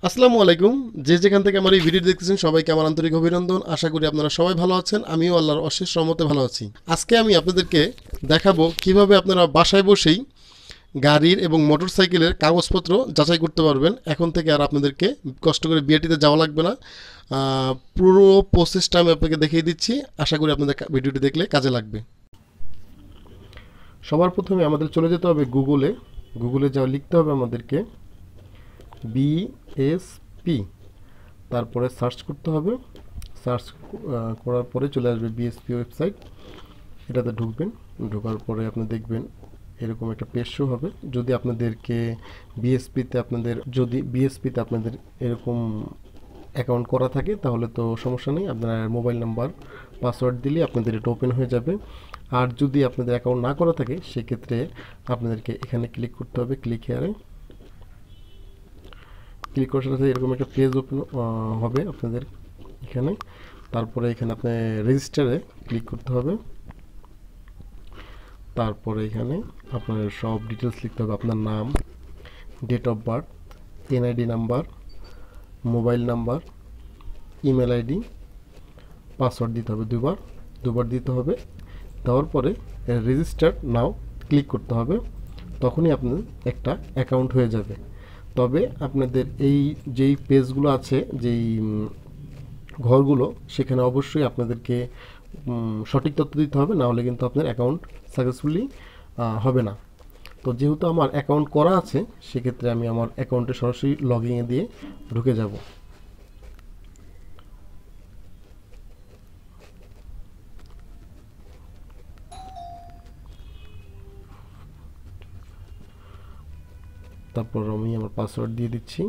আসসালামু আলাইকুম। যে যেখান থেকে আমার এই ভিডিও দেখতেছেন সবাইকে আমার আন্তরিক অভিনন্দন। আশা করি আপনারা সবাই ভালো আছেন। আমিও আল্লাহর অশেষ রহমতে ভালো আছি। আজকে আমি আপনাদেরকে দেখাবো কিভাবে আপনারা বাসায় বসেই গাড়ির এবং মোটরসাইকেলের কাগজপত্র যাচাই করতে পারবেন। এখন থেকে আর আপনাদেরকে কষ্ট করে বিআরটিতে যাওয়া লাগবে না। পুরো প্রসেসটা আমি আপনাকে দেখিয়ে দিচ্ছি। আশা করি আপনাদের ভিডিওটি দেখলে কাজে লাগবে। সবার প্রথমে আমাদের চলে যেতে হবে গুগলে যা লিখতে হবে আমাদেরকে বিএসপি, তারপরে সার্চ করতে হবে। সার্চ করার পরে চলে আসবে বিএসপি ওয়েবসাইট। এটাতে ঢুকবেন, ঢোকার পরে আপনি দেখবেন এরকম একটা পেজ শো হবে। যদি বিএসপিতে আপনাদের এরকম অ্যাকাউন্ট করা থাকে তাহলে তো সমস্যা নেই, আপনার মোবাইল নাম্বার পাসওয়ার্ড দিলে আপনাদের এটা ওপেন হয়ে যাবে। আর যদি আপনাদের অ্যাকাউন্ট না করা থাকে সেক্ষেত্রে আপনাদেরকে এখানে ক্লিক করতে হবে, ক্লিক হেয়ারে। ক্লিক করার সাথে এরকম একটা পেজ ওপেন হবে আপনাদের এখানে। তারপরে এখানে আপনার রেজিস্টারে ক্লিক করতে হবে। তারপরে এখানে আপনার সব ডিটেলস লিখতে হবে, আপনার নাম, date of birth, NID number, mobile number, email ID, password দিতে হবে দুবার দিতে হবে। দেওয়ার পরে রেজিস্টার নাও ক্লিক করতে হবে, তখনই আপনার একটা অ্যাকাউন্ট হয়ে যাবে। তবে আপনাদের এই যেই পেজগুলো আছে, যেই ঘরগুলো, সেখানে অবশ্যই আপনাদেরকে সঠিক তথ্য দিতে হবে, না হলে কিন্তু আপনার অ্যাকাউন্ট সাকসেসফুলি হবে না। তো যেহেতু আমার অ্যাকাউন্ট করা আছে সেক্ষেত্রে আমি আমার অ্যাকাউন্টে সরাসরি লগইনে দিয়ে ঢুকে যাব। তারপর আমি আমার পাসওয়ার্ড দিয়ে দিচ্ছি।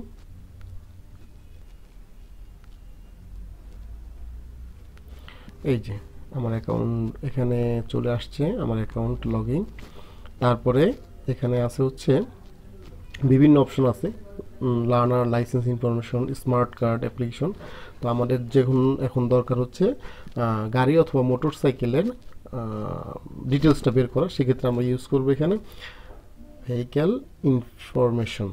এই যে আমার অ্যাকাউন্ট এখানে চলে আসছে, আমার অ্যাকাউন্ট লগইন। তারপরে এখানে আছে হচ্ছে বিভিন্ন অপশন আছে, learner, licence information, smart card, application. তো আমাদের এখন দরকার হচ্ছে গাড়ি অথবা মোটর সাইকেলের ডিটেলসটা বের করা। সেক্ষেত্রে আমরা ইউজ করবো এখানে ভেহিক্যাল ইনফরমেশন।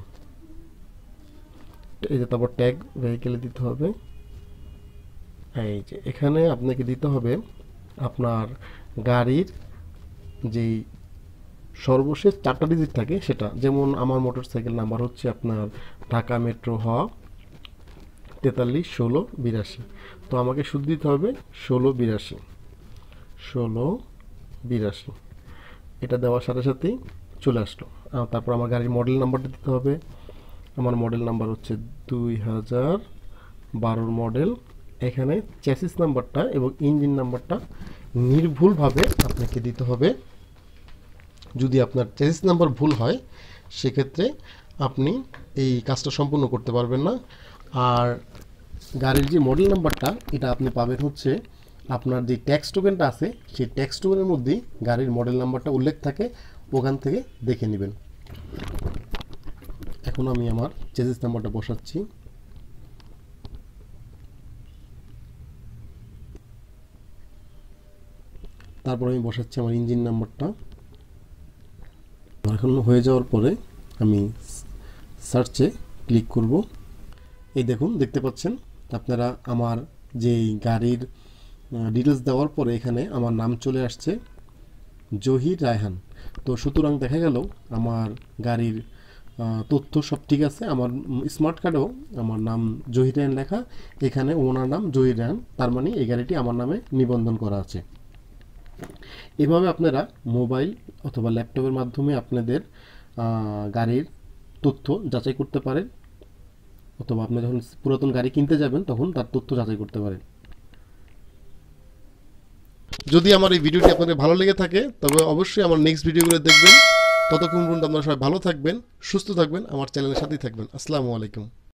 এই যে তারপর ট্যাগ ভেহিক্যালে দিতে হবে। এই যে এখানে আপনাকে দিতে হবে আপনার গাড়ির যেই সর্বশেষ 4টা ডিজিট থাকে সেটা। যেমন আমার মোটরসাইকেল নাম্বার হচ্ছে আপনার ঢাকা মেট্রো হ 431682। তো আমাকে শুধু দিতে হবে 1682। এটা দেওয়ার সাথে সাথেই চলে আসলো। তারপর আমার গাড়ির মডেল নাম্বারটা দিতে হবে। আমার মডেল নাম্বার হচ্ছে 2012 মডেল। এখানে চ্যাসিস নাম্বারটা এবং ইঞ্জিন নাম্বারটা নির্ভুলভাবে আপনাকে দিতে হবে। যদি আপনার চ্যাসিস নাম্বার ভুল হয় সেক্ষেত্রে আপনি এই কাজটা সম্পূর্ণ করতে পারবেন না। আর গাড়ির যে মডেল নাম্বারটা এটা আপনি পাবেন হচ্ছে আপনার যে ট্যাক্স টোকেনটা আছে সেই ট্যাক্স টোকেনের মধ্যেই গাড়ির মডেল নাম্বারটা উল্লেখ থাকে, ওখান থেকে দেখে নেবেন। এখন আমি আমার চ্যাসিস নাম্বারটা বসাচ্ছি। তারপর আমি বসাচ্ছি আমার ইঞ্জিন নাম্বারটা। এখন হয়ে যাওয়ার পরে আমি সার্চে ক্লিক করব। এই দেখুন, দেখতে পাচ্ছেন আপনারা আমার যেই গাড়ির ডিটেলস দেওয়ার পরে এখানে আমার নাম চলে আসছে জহির রায়হান। তো সুতরাং দেখা গেল আমার গাড়ির তথ্য সব ঠিক আছে। আমার স্মার্ট কার্ডেও আমার নাম জহির রায়হান লেখা, এখানে ওনার নাম জহির রায়হান, তার মানে এই গাড়িটি আমার নামে নিবন্ধন করা আছে। এভাবে আপনারা মোবাইল অথবা ল্যাপটপের মাধ্যমে আপনাদের গাড়ির তথ্য যাচাই করতে পারেন, অথবা আপনি যখন পুরাতন গাড়ি কিনতে যাবেন তখন তার তথ্য যাচাই করতে পারেন। যদি আমার এই ভিডিওটি আপনাদের ভালো লেগে থাকে তবে অবশ্যই আমার নেক্সট ভিডিওগুলো দেখবেন। ততক্ষণ পর্যন্ত আপনারা সবাই ভালো থাকবেন, সুস্থ থাকবেন, আমার চ্যানেলের সাথেই থাকবেন। আসসালামু আলাইকুম।